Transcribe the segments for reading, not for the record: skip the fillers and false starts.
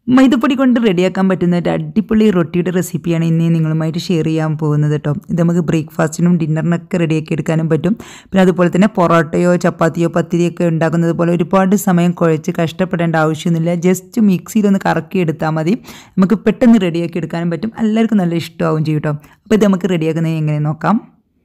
മൈദപ്പൊടി കൊണ്ട് റെഡിയാക്കാൻ പറ്റുന്ന ഒരു അടിപൊളി റൊട്ടിയുടെ റെസിപ്പിയാണ് ഇന്ന് നിങ്ങളുമായിട്ട് ഷെയർ ചെയ്യാൻ പോകുന്നത് കേട്ടോ. ഇത് നമുക്ക് ബ്രേക്ക്ഫാസ്റ്റിനും ഡിന്നറിനൊക്കെ റെഡിയാക്കി എടുക്കാനും പറ്റും. പിന്നെ അതുപോലെ തന്നെ പൊറോട്ടയോ ചപ്പാത്തിയോ പത്തിരിയൊക്കെ ഉണ്ടാക്കുന്നത് പോലെ ഒരുപാട് സമയം കുഴച്ച് കഷ്ടപ്പെടേണ്ട ആവശ്യമൊന്നുമില്ല. ജസ്റ്റ് മിക്സിയിലൊന്ന് കറക്കി എടുത്താൽ മതി. നമുക്ക് പെട്ടെന്ന് റെഡിയാക്കി എടുക്കാനും പറ്റും. എല്ലാവർക്കും നല്ല ഇഷ്ടമാവും ചെയ്യും കേട്ടോ. അപ്പോൾ ഇത് നമുക്ക് റെഡിയാക്കുന്നത് എങ്ങനെ നോക്കാം.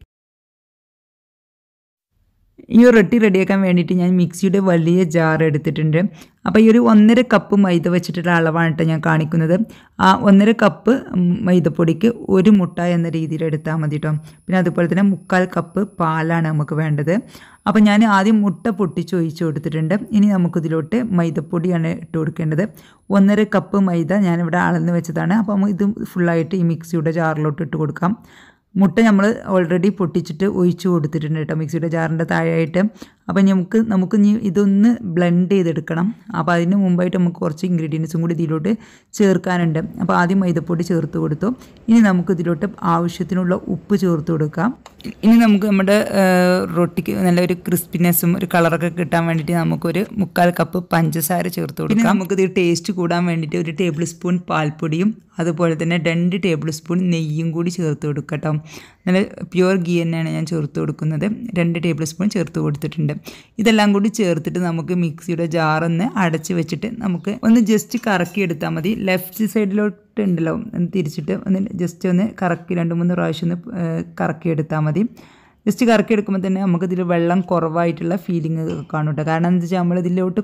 ഈ റൊട്ടി റെഡിയാക്കാൻ വേണ്ടിയിട്ട് ഞാൻ മിക്സിയുടെ വലിയ ജാർ എടുത്തിട്ടുണ്ട്. അപ്പോൾ ഈ ഒരു 1.5 കപ്പ് മൈദ വെച്ചിട്ടുള്ള അളവാണ് കേട്ടോ ഞാൻ കാണിക്കുന്നത്. ആ 1.5 കപ്പ് മൈദപ്പൊടിക്ക് 1 മുട്ട എന്ന രീതിയിൽ എടുത്താൽ മതി കേട്ടോ. പിന്നെ അതുപോലെ തന്നെ 3/4 കപ്പ് പാലാണ് നമുക്ക് വേണ്ടത്. അപ്പോൾ ഞാൻ ആദ്യം മുട്ട പൊട്ടിച്ച് ഒഴിച്ച് കൊടുത്തിട്ടുണ്ട്. ഇനി നമുക്കിതിലോട്ട് മൈദപ്പൊടിയാണ് ഇട്ട് കൊടുക്കേണ്ടത്. 1.5 കപ്പ് മൈദ ഞാനിവിടെ അളന്ന് വെച്ചതാണ്. അപ്പോൾ ഇത് ഫുള്ളായിട്ട് ഈ മിക്സിയുടെ ജാറിലോട്ട് ഇട്ട് കൊടുക്കാം. മുട്ട നമ്മൾ ഓൾറെഡി പൊട്ടിച്ചിട്ട് ഒഴിച്ച് കൊടുത്തിട്ടുണ്ട് കേട്ടോ മിക്സിയുടെ ജാറിൻ്റെ താഴെയായിട്ട്. അപ്പോൾ നമുക്ക് ഇനി ഇതൊന്ന് ബ്ലെൻഡ് ചെയ്തെടുക്കണം. അപ്പോൾ അതിന് മുമ്പായിട്ട് നമുക്ക് കുറച്ച് ഇൻഗ്രീഡിയൻസും കൂടി ഇതിലോട്ട് ചേർക്കാനുണ്ട്. അപ്പോൾ ആദ്യം മൈദപ്പൊടി ചേർത്ത് കൊടുത്തു. ഇനി നമുക്ക് ഇതിലോട്ട് ആവശ്യത്തിനുള്ള ഉപ്പ് ചേർത്ത് കൊടുക്കാം. ഇനി നമുക്ക് നമ്മുടെ റൊട്ടിക്ക് നല്ലൊരു ക്രിസ്പിനെസ്സും ഒരു കളറൊക്കെ കിട്ടാൻ വേണ്ടിയിട്ട് നമുക്കൊരു 3/4 കപ്പ് പഞ്ചസാര ചേർത്ത് കൊടുക്കാം. നമുക്കിത് ടേസ്റ്റ് കൂടാൻ വേണ്ടിയിട്ട് 1 ടേബിൾ സ്പൂൺ പാൽപ്പൊടിയും അതുപോലെ തന്നെ 2 ടേബിൾ സ്പൂൺ നെയ്യും കൂടി ചേർത്ത് കൊടുക്കാം കേട്ടോ. നല്ല പ്യുവർ ഗീ തന്നെയാണ് ഞാൻ ചേർത്ത് കൊടുക്കുന്നത്. 2 ടേബിൾ സ്പൂൺ ചേർത്ത് കൊടുത്തിട്ടുണ്ട്. ഇതെല്ലാം കൂടി ചേർത്തിട്ട് നമുക്ക് മിക്സിയുടെ ജാറൊന്ന് അടച്ച് വെച്ചിട്ട് നമുക്ക് ഒന്ന് ജസ്റ്റ് കറക്കി എടുത്താൽ മതി. ലെഫ്റ്റ് സൈഡിലോട്ട് ഉണ്ടല്ലോ ഒന്ന് തിരിച്ചിട്ട് ഒന്ന് ജസ്റ്റ് ഒന്ന് കറക്കി 2-3 പ്രാവശ്യം ഒന്ന് കറക്കി എടുത്താൽ മതി. ജസ്റ്റ് കറക്കി എടുക്കുമ്പോൾ തന്നെ നമുക്കിതിൽ വെള്ളം കുറവായിട്ടുള്ള ഫീലിംഗ് കാണും കേട്ടോ. കാരണം എന്താ വെച്ചാൽ നമ്മളിതിലോട്ട്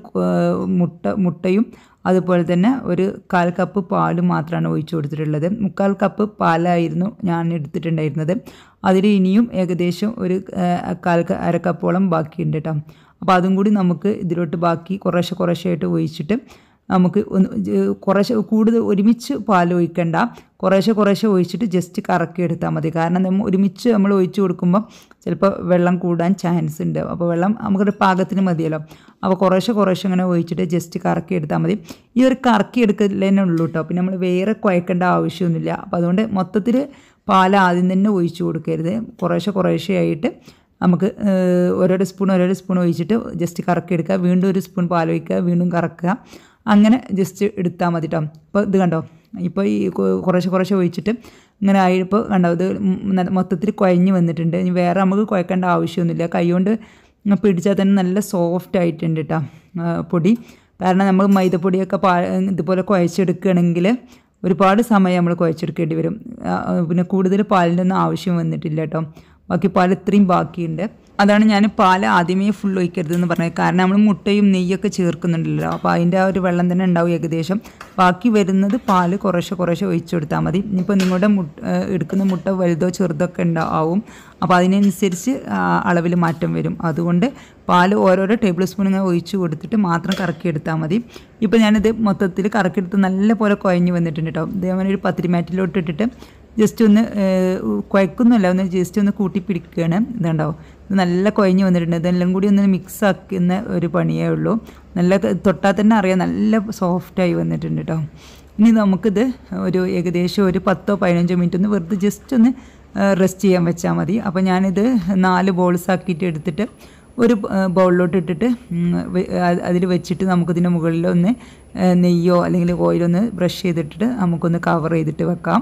മുട്ടയും അതുപോലെ തന്നെ 1/4 കപ്പ് പാലും മാത്രമാണ് ഒഴിച്ചു കൊടുത്തിട്ടുള്ളത്. 3/4 കപ്പ് പാലായിരുന്നു ഞാൻ എടുത്തിട്ടുണ്ടായിരുന്നത്. അതിൽ ഇനിയും ഏകദേശം 1/4 കപ്പോളം ബാക്കിയുണ്ട് കേട്ടോ. അപ്പോൾ അതും കൂടി നമുക്ക് ഇതിലോട്ട് ബാക്കി കുറേശ്ശെ ഒഴിച്ചിട്ട് നമുക്ക് കുറേശ്ശെ കൂടുതൽ ഒരുമിച്ച് പാൽ ഒഴിക്കണ്ട. കുറേശ്ശെ ഒഴിച്ചിട്ട് ജസ്റ്റ് കറക്കി എടുത്താൽ മതി. കാരണം ഒരുമിച്ച് നമ്മൾ ഒഴിച്ച് കൊടുക്കുമ്പോൾ ചിലപ്പോൾ വെള്ളം കൂടാൻ ചാൻസ് ഉണ്ട്. അപ്പോൾ വെള്ളം നമുക്കൊരു പാകത്തിന് മതിയല്ലോ. അപ്പോൾ കുറേശ്ശെ ഇങ്ങനെ ഒഴിച്ചിട്ട് ജസ്റ്റ് കറക്കി എടുത്താൽ മതി. ഈ ഒരു കറക്കി എടുക്കലേ ഉള്ളൂ കേട്ടോ. പിന്നെ നമ്മൾ വേറെ കുഴക്കേണ്ട ആവശ്യമൊന്നുമില്ല. അപ്പോൾ അതുകൊണ്ട് മൊത്തത്തിൽ പാൽ ആദ്യം തന്നെ ഒഴിച്ച് കൊടുക്കരുത്. കുറേശ്ശെ ആയിട്ട് നമുക്ക് ഓരോ സ്പൂൺ ഒഴിച്ചിട്ട് ജസ്റ്റ് കറക്കി എടുക്കുക. വീണ്ടും 1 സ്പൂൺ പാൽ ഒഴിക്കുക, വീണ്ടും കറക്കുക. അങ്ങനെ ജസ്റ്റ് എടുത്താൽ മതി കേട്ടോ. അപ്പോൾ ഇത് കണ്ടോ, ഇപ്പോൾ ഈ കുറേശ്ശെ ഒഴിച്ചിട്ട് ഇങ്ങനെ ആയപ്പോൾ കണ്ടോ ഇത് മൊത്തത്തിൽ കുഴഞ്ഞ് വന്നിട്ടുണ്ട്. ഇനി വേറെ നമുക്ക് കുഴക്കേണ്ട ആവശ്യമൊന്നുമില്ല. കൈ കൊണ്ട് പിടിച്ചാൽ തന്നെ നല്ല സോഫ്റ്റ് ആയിട്ടുണ്ട് കേട്ടോ പൊടി. കാരണം നമ്മൾ മൈദപ്പൊടിയൊക്കെ ഇതുപോലെ കുഴച്ചെടുക്കുകയാണെങ്കിൽ ഒരുപാട് സമയം നമ്മൾ കുഴച്ചെടുക്കേണ്ടി വരും. പിന്നെ കൂടുതൽ പാലിൻ്റെ ഒന്നും ആവശ്യം വന്നിട്ടില്ല കേട്ടോ. ബാക്കി പാൽ ഇത്രയും ബാക്കിയുണ്ട്. അതാണ് ഞാൻ പാൽ ആദ്യമേ ഫുൾ ഒഴിക്കരുതെന്ന് പറഞ്ഞത്. കാരണം നമ്മൾ മുട്ടയും നെയ്യൊക്കെ ചേർക്കുന്നുണ്ടല്ലോ. അപ്പോൾ അതിൻ്റെ ആ ഒരു വെള്ളം തന്നെ ഉണ്ടാവും ഏകദേശം. ബാക്കി വരുന്നത് പാൽ കുറേശ്ശെ ഒഴിച്ചു കൊടുത്താൽ മതി. ഇനിയിപ്പോൾ നിങ്ങളുടെ എടുക്കുന്ന മുട്ട വലുതോ ചെറുതൊക്കെ ഉണ്ടാവും. അപ്പോൾ അതിനനുസരിച്ച് അളവിൽ മാറ്റം വരും. അതുകൊണ്ട് പാൽ ഓരോരോ ടേബിൾ സ്പൂൺ ഇങ്ങനെ ഒഴിച്ച് കൊടുത്തിട്ട് മാത്രം കറക്കിയെടുത്താൽ മതി. ഇപ്പോൾ ഞാനിത് മൊത്തത്തിൽ കറക്കിയെടുത്ത് നല്ല പോലെ കുഴഞ്ഞ് വന്നിട്ടുണ്ട് കേട്ടോ. ഇതേപോലെ ഒരു പത്തിരി മാറ്റിലോട്ട് ഇട്ടിട്ട് ജസ്റ്റ് ഒന്ന് കുഴക്കുന്നില്ല, ഒന്ന് ജസ്റ്റ് ഒന്ന് കൂട്ടി പിടിക്കുകയാണ്. ഇതുണ്ടാവും, ഇത് നല്ല കുഴഞ്ഞ് വന്നിട്ടുണ്ട്. ഇതെല്ലാം കൂടി ഒന്ന് മിക്സ് ആക്കുന്ന ഒരു പണിയേ ഉള്ളൂ. നല്ല തൊട്ടാൽ തന്നെ അറിയാം നല്ല സോഫ്റ്റായി വന്നിട്ടുണ്ട് കേട്ടോ. ഇനി നമുക്കിത് ഏകദേശം 10-15 മിനിറ്റ് ഒന്ന് വെറുതെ ജസ്റ്റ് ഒന്ന് റെസ്റ്റ് ചെയ്യാൻ വെച്ചാൽ മതി. അപ്പോൾ ഞാനിത് 4 ബോൾസ് ആക്കിയിട്ട് എടുത്തിട്ട് ഒരു ബൗളിലോട്ട് ഇട്ടിട്ട് അതിൽ വെച്ചിട്ട് നമുക്കിതിൻ്റെ മുകളിലൊന്ന് നെയ്യോ അല്ലെങ്കിൽ ഓയിലോ ഒന്ന് ബ്രഷ് ചെയ്തിട്ടിട്ട് നമുക്കൊന്ന് കവർ ചെയ്തിട്ട് വെക്കാം.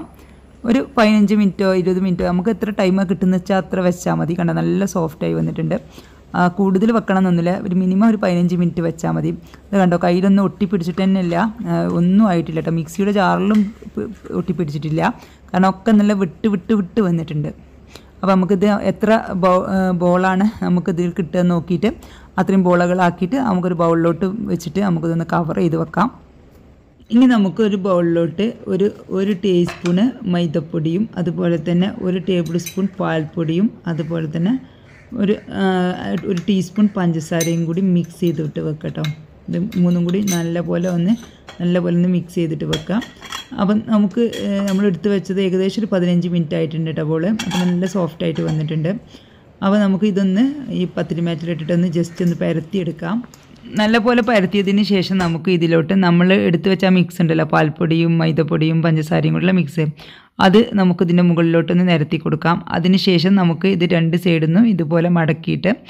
15 മിനിറ്റോ 20 മിനിറ്റോ നമുക്ക് എത്ര ടൈമാണ് കിട്ടുന്നത് വെച്ചാൽ അത്ര വെച്ചാൽ മതി. കണ്ട നല്ല സോഫ്റ്റായി വന്നിട്ടുണ്ട്. കൂടുതൽ വെക്കണം എന്നൊന്നുമില്ല, മിനിമം 15 മിനിറ്റ് വെച്ചാൽ മതി. ഇത് കണ്ടോ, കയ്യിലൊന്നും ഒട്ടിപ്പിടിച്ചിട്ട് തന്നെ ഇല്ല, ഒന്നും ആയിട്ടില്ല കേട്ടോ. മിക്സിയുടെ ജാറിലും ഒട്ടിപ്പിടിച്ചിട്ടില്ല. കാരണം ഒക്കെ നല്ല വിട്ട് വന്നിട്ടുണ്ട്. അപ്പോൾ നമുക്കിത് എത്ര ബോളാണ് നമുക്കിതിൽ കിട്ടുക നോക്കിയിട്ട് അത്രയും ബോളുകളാക്കിയിട്ട് നമുക്കൊരു ബൗളിലോട്ട് വെച്ചിട്ട് നമുക്കിതൊന്ന് കവർ ചെയ്ത് വെക്കാം. ഇനി നമുക്കൊരു ബൗളിലോട്ട് 1 ടീസ്പൂണ് മൈദപ്പൊടിയും അതുപോലെ തന്നെ 1 ടേബിൾ സ്പൂൺ പാൽപ്പൊടിയും അതുപോലെ തന്നെ 1 ടീസ്പൂൺ പഞ്ചസാരയും കൂടി മിക്സ് ചെയ്തിട്ട് വെക്കാം കേട്ടോ. ഇത് മൂന്നും കൂടി നല്ലപോലെ ഒന്ന് മിക്സ് ചെയ്തിട്ട് വെക്കാം. അപ്പം നമുക്ക് നമ്മൾ എടുത്ത് വെച്ചത് ഏകദേശം 15 മിനിറ്റ് ആയിട്ടുണ്ട് കേട്ടോ ബോൾ. അപ്പം നല്ല സോഫ്റ്റായിട്ട് വന്നിട്ടുണ്ട്. അപ്പോൾ നമുക്ക് ഇതൊന്ന് ഈ പത്തിരി മാറ്റിലിട്ടിട്ടൊന്ന് ജസ്റ്റ് ഒന്ന് പരത്തിയെടുക്കാം. നല്ലപോലെ പരത്തിയതിന് ശേഷം നമുക്ക് ഇതിലോട്ട് നമ്മൾ എടുത്തു വെച്ച മിക്സ് ഉണ്ടല്ലോ, പാൽപ്പൊടിയും മൈദപ്പൊടിയും പഞ്ചസാരയും കൂടിയുള്ള മിക്സ്, അത് നമുക്കിതിൻ്റെ മുകളിലോട്ടൊന്ന് നിരത്തി കൊടുക്കാം. അതിന് ശേഷം നമുക്ക് ഇത് 2 സൈഡിൽ നിന്നും ഇതുപോലെ മടക്കിയിട്ട്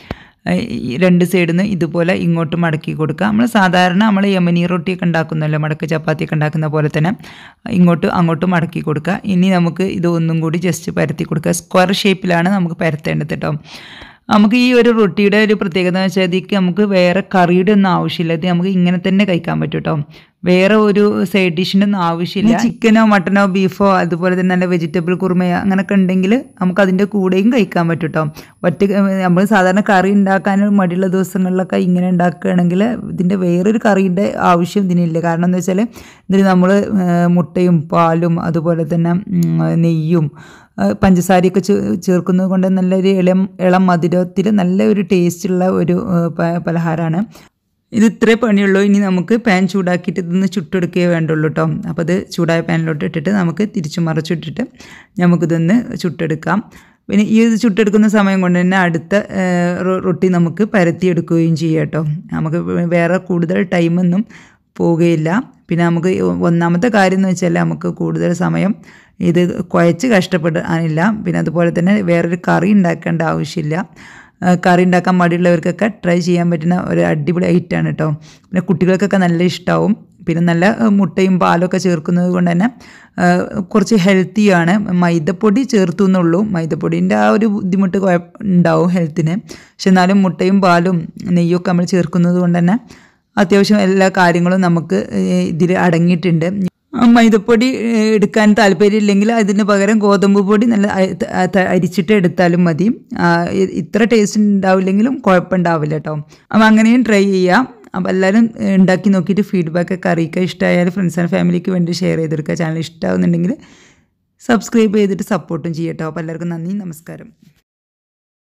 രണ്ട് സൈഡിൽ നിന്ന് ഇതുപോലെ ഇങ്ങോട്ട് മടക്കി കൊടുക്കുക. നമ്മൾ സാധാരണ നമ്മൾ യമനി റൊട്ടിയൊക്കെ ഉണ്ടാക്കുന്നല്ലോ, മടക്ക് ചപ്പാത്തിയൊക്കെ ഉണ്ടാക്കുന്ന പോലെ തന്നെ അങ്ങോട്ട് മടക്കി കൊടുക്കുക. ഇനി നമുക്ക് ഇത് ഒന്നും കൂടി ജസ്റ്റ് പരത്തി കൊടുക്കുക. സ്ക്വയർ ഷേപ്പിലാണ് നമുക്ക് പരത്തേണ്ടത് കേട്ടോ. നമുക്ക് ഈ ഒരു റൊട്ടിയുടെ ഒരു പ്രത്യേകത എന്ന് വെച്ചാൽ ഇതിക്ക് നമുക്ക് വേറെ കറിയുടെ ഒന്നും ആവശ്യമില്ല. ഇത് നമുക്ക് ഇങ്ങനെ തന്നെ കഴിക്കാൻ പറ്റും കേട്ടോ. വേറെ ഒരു സൈഡ് ഡിഷിൻ്റെ ഒന്നും ആവശ്യമില്ല. ചിക്കനോ മട്ടനോ ബീഫോ അതുപോലെ തന്നെ നല്ല വെജിറ്റബിൾ കുറുമയോ അങ്ങനെയൊക്കെ ഉണ്ടെങ്കിൽ നമുക്ക് അതിൻ്റെ കൂടെയും കഴിക്കാൻ പറ്റും കേട്ടോ. നമ്മൾ സാധാരണ കറി ഉണ്ടാക്കാൻ മടിയുള്ള ദിവസങ്ങളിലൊക്കെ ഇങ്ങനെ ഉണ്ടാക്കുകയാണെങ്കിൽ ഇതിൻ്റെ വേറൊരു കറിയുടെ ആവശ്യം ഇതിനില്ല. കാരണം എന്താ വെച്ചാൽ ഇതിൽ നമ്മൾ മുട്ടയും പാലും അതുപോലെ തന്നെ നെയ്യും പഞ്ചസാരയൊക്കെ ചേർക്കുന്നത് കൊണ്ട് നല്ലൊരു ഇളം മധുരത്തിൽ നല്ലൊരു ടേസ്റ്റുള്ള ഒരു പലഹാരമാണ്. ഇത് ഇത്രേ പണിയുള്ളൂ. ഇനി നമുക്ക് പാൻ ചൂടാക്കിയിട്ട് ഇതൊന്ന് ചുട്ടെടുക്കുകയേ വേണ്ടുള്ളൂ കേട്ടോ. അപ്പോൾ അത് ചൂടായ പാനിലോട്ട് ഇട്ടിട്ട് നമുക്ക് തിരിച്ചു മറിച്ചിട്ടിട്ട് നമുക്കിതൊന്ന് ചുട്ടെടുക്കാം. പിന്നെ ഈ ഇത് ചുട്ടെടുക്കുന്ന സമയം കൊണ്ട് തന്നെ അടുത്ത റൊട്ടി നമുക്ക് പരത്തിയെടുക്കുകയും ചെയ്യാം കേട്ടോ. നമുക്ക് വേറെ കൂടുതൽ ടൈമൊന്നും പോവുകയില്ല. പിന്നെ നമുക്ക് ഒന്നാമത്തെ കാര്യം എന്ന് വെച്ചാൽ നമുക്ക് കൂടുതൽ സമയം ഇത് കുഴച്ച് കഷ്ടപ്പെടാനില്ല. പിന്നെ അതുപോലെ തന്നെ വേറൊരു കറി ഉണ്ടാക്കേണ്ട ആവശ്യമില്ല. കറി ഉണ്ടാക്കാൻ മടിയുള്ളവർക്കൊക്കെ ട്രൈ ചെയ്യാൻ പറ്റുന്ന ഒരു അടിപൊളി ഐറ്റമാണ് കേട്ടോ. പിന്നെ കുട്ടികൾക്കൊക്കെ നല്ല ഇഷ്ടമാവും. പിന്നെ നല്ല മുട്ടയും പാലൊക്കെ ചേർക്കുന്നത് കൊണ്ട് തന്നെ കുറച്ച് ഹെൽത്തിയാണ്. മൈദപ്പൊടി ചേർത്തു എന്നുള്ളൂ. മൈദപ്പൊടീൻ്റെ ആ ഒരു ബുദ്ധിമുട്ട് ഉണ്ടാവും ഹെൽത്തിന്. പക്ഷെ എന്നാലും മുട്ടയും പാലും നെയ്യൊക്കെ നമ്മൾ ചേർക്കുന്നത് കൊണ്ട് തന്നെ അത്യാവശ്യം എല്ലാ കാര്യങ്ങളും നമുക്ക് ഇതിൽ അടങ്ങിയിട്ടുണ്ട്. മൈദപ്പൊടി എടുക്കാൻ താല്പര്യമില്ലെങ്കിൽ അതിന് പകരം ഗോതമ്പ് പൊടി നല്ല അരിച്ചിട്ട് എടുത്താലും മതി. ഇത്ര ടേസ്റ്റ് ഉണ്ടാവില്ലെങ്കിലും കുഴപ്പമുണ്ടാവില്ല കേട്ടോ. അപ്പോൾ അങ്ങനെയും ട്രൈ ചെയ്യാം. അപ്പോൾ എല്ലാവരും ഉണ്ടാക്കി നോക്കിയിട്ട് ഫീഡ്ബാക്കൊക്കെ അറിയിക്കുക. ഇഷ്ടമായാലും ഫ്രണ്ട്സ് ആൻഡ് ഫാമിലിക്ക് വേണ്ടി ഷെയർ ചെയ്തെടുക്കുക. ചാനൽ ഇഷ്ടമാകുന്നുണ്ടെങ്കിൽ സബ്സ്ക്രൈബ് ചെയ്തിട്ട് സപ്പോർട്ടും ചെയ്യട്ടോ. അപ്പോൾ എല്ലാവർക്കും നന്ദി, നമസ്കാരം.